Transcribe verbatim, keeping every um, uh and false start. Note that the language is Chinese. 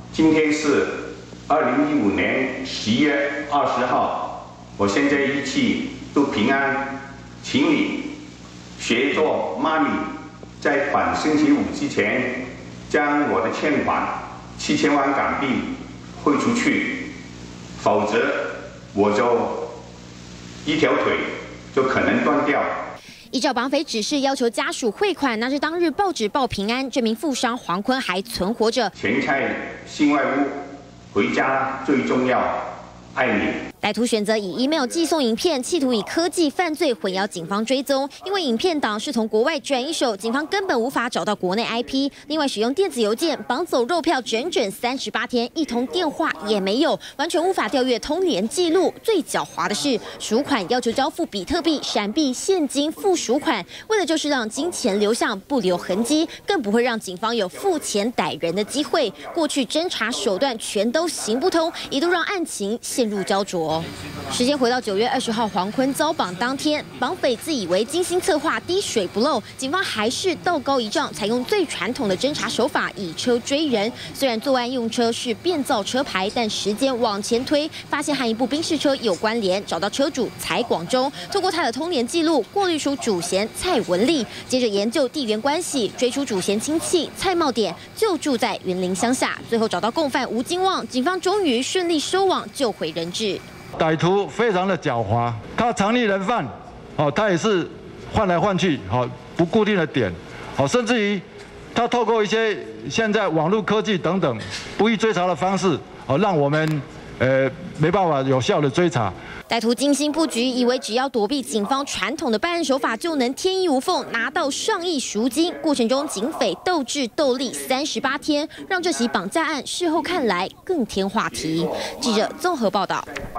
今天是二零一五年十月二十号，我现在一起祝平安，请你协助妈咪在本星期五之前将我的欠款七千万港币汇出去，否则我就一条腿就可能断掉。 依照绑匪指示要求家属汇款，那是当日报纸报平安，这名富商黄坤还存活着。 钱菜心外物，回家最重要，爱你。 歹徒选择以 email 寄送影片，企图以科技犯罪混淆警方追踪。因为影片档是从国外转一手，警方根本无法找到国内 I P。另外，使用电子邮件绑走肉票整整三十八天，一通电话也没有，完全无法调阅通联记录。最狡猾的是，赎款要求交付比特币，闪避现金付赎款，为的就是让金钱流向不留痕迹，更不会让警方有付钱逮人的机会。过去侦查手段全都行不通，一度让案情陷入焦灼。 时间回到九月二十号，黄坤遭绑当天，绑匪自以为精心策划，滴水不漏，警方还是道高一丈，采用最传统的侦查手法，以车追人。虽然作案用车是变造车牌，但时间往前推，发现和一部宾士车有关联，找到车主蔡广忠，透过他的通联记录，过滤出主嫌蔡文丽，接着研究地缘关系，追出主嫌亲戚蔡茂典，就住在云林乡下，最后找到共犯吴金旺，警方终于顺利收网，救回人质。 歹徒非常的狡猾，他藏匿人犯，哦，他也是换来换去，好不固定的点，好，甚至于他透过一些现在网络科技等等不易追查的方式，哦，让我们呃没办法有效的追查。 歹徒精心布局，以为只要躲避警方传统的办案手法，就能天衣无缝拿到上亿赎金。过程中，警匪斗智斗力三十八天，让这起绑架案事后看来更添话题。记者综合报道。